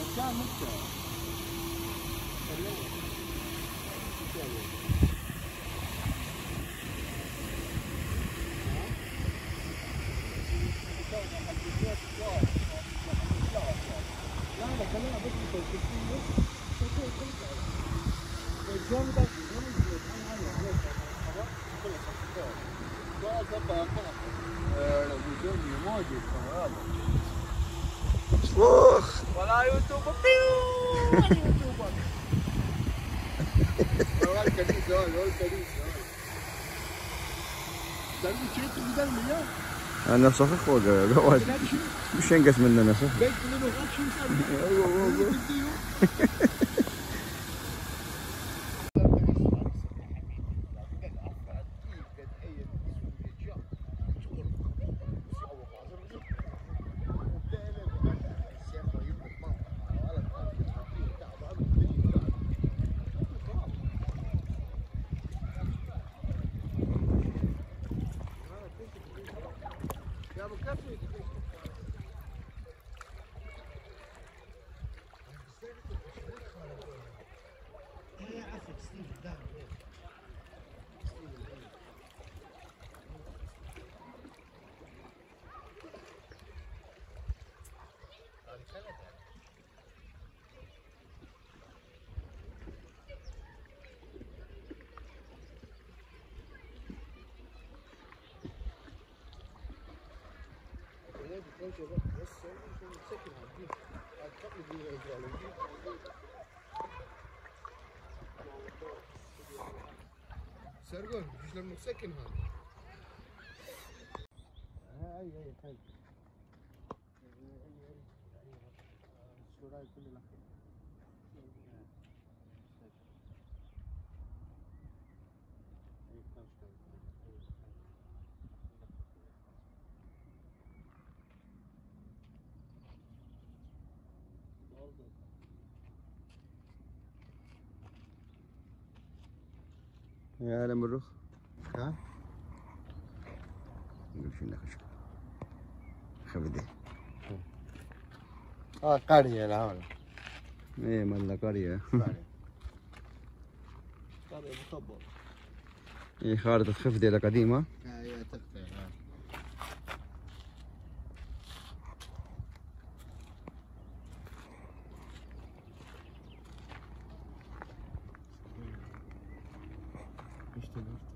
كامل صوخ ولا يوتيوبر بيو يوتيوبر والله الكنيسة هذا الكنيسة تعرف شيء تقدر مليون أنا صخ فوق قواعد مش ينقص مننا صح بيت منو غاش يسوي سرقون مش لما سكن هذا اي حلو الشوراي كل الاخير يا عالم الرخ ها نقول فينا خبدي قرية العالم ايه مالنا قرية قرية مخبر ايه خارطة خفدي القديمة هي تقطع اشتغل